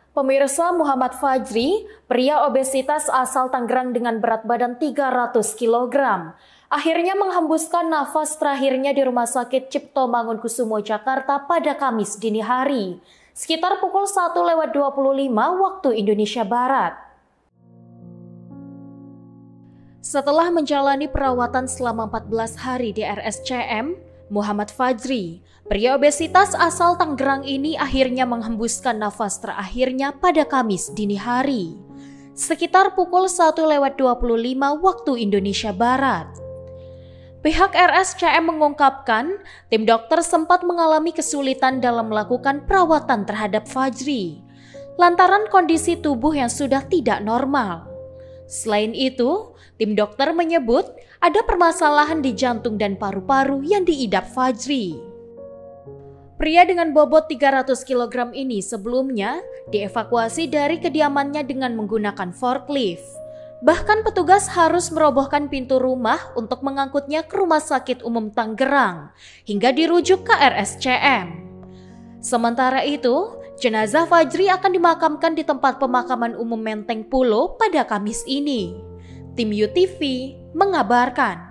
Pemirsa, Muhammad Fajri, pria obesitas asal Tangerang dengan berat badan 300 kg, akhirnya menghembuskan nafas terakhirnya di Rumah Sakit Cipto Mangunkusumo, Jakarta pada Kamis dini hari, sekitar pukul 1:25 waktu Indonesia Barat. Setelah menjalani perawatan selama 14 hari di RSCM, Muhammad Fajri, pria obesitas asal Tangerang ini akhirnya menghembuskan nafas terakhirnya pada Kamis dini hari, sekitar pukul 1:25 waktu Indonesia Barat. Pihak RSCM mengungkapkan, tim dokter sempat mengalami kesulitan dalam melakukan perawatan terhadap Fajri, lantaran kondisi tubuh yang sudah tidak normal. Selain itu, tim dokter menyebut ada permasalahan di jantung dan paru-paru yang diidap Fajri. Pria dengan bobot 300 kg ini sebelumnya dievakuasi dari kediamannya dengan menggunakan forklift. Bahkan petugas harus merobohkan pintu rumah untuk mengangkutnya ke Rumah Sakit Umum Tangerang hingga dirujuk ke RSCM. Sementara itu, jenazah Fajri akan dimakamkan di tempat pemakaman umum Menteng Pulo pada Kamis ini. Tim UTV mengabarkan.